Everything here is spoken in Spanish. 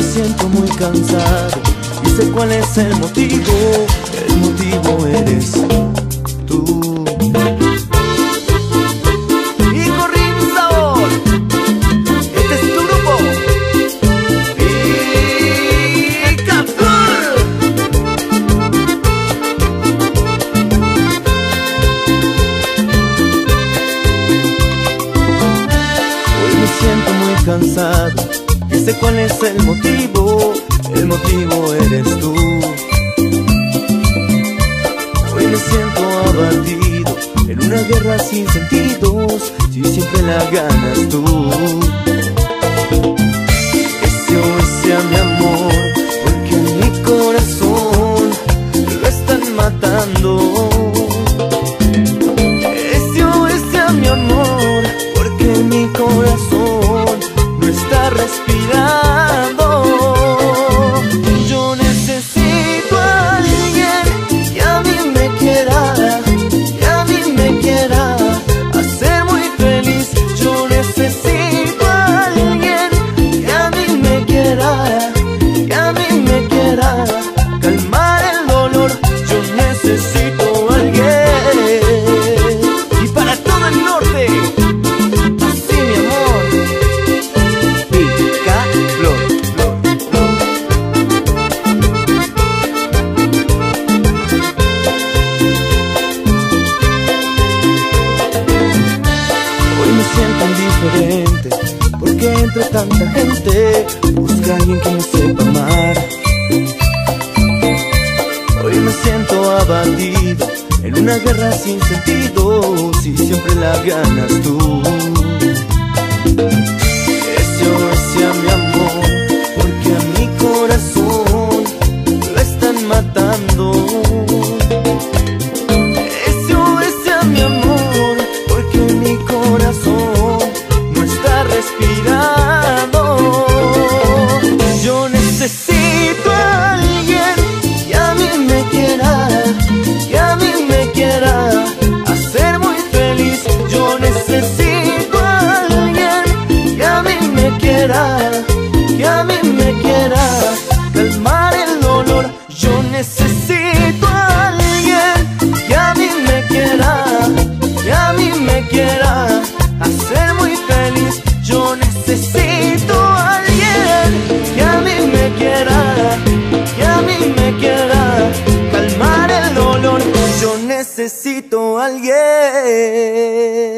siento muy cansado y sé cuál es el motivo. El motivo eres tú. Y corriendo sabor, este es tu grupo. Y Captur. Hoy me siento muy cansado y sé cuál es el motivo. El motivo eres tú. Hoy me siento abatido en una guerra sin sentidos, si siempre la ganas tú. Ese a mi amor, porque a mi corazón lo están matando. Ese a mi amor, porque mi corazón no está respirando. Yo necesito a alguien que a mí me quiera, que a mí me quiera hacer muy feliz. Yo necesito a alguien que a mí me quiera, que a mí me quiera calmar el dolor. Yo necesito a alguien. Y para todo el norte, así mi amor, pica flor. Hoy me siento indiferente, porque entre tanta gente busca a alguien que me sepa amar. Hoy me siento abatido en una guerra sin sentido, si siempre la ganas tú. Ese a mi amor, porque a mi corazón lo están matando. Ese a mi amor, porque mi corazón no está respirando. Yo necesito a alguien que a mí me quiera, que a mí me quiera hacer muy feliz. Yo necesito a alguien que a mí me quiera, que a mí me quiera calmar el dolor. Yo necesito a alguien que a mí me quiera, que a mí me quiera hacer muy feliz. Yo necesito a alguien que a mí me quiera, que a mí me quiera calmar el dolor. Yo necesito a alguien.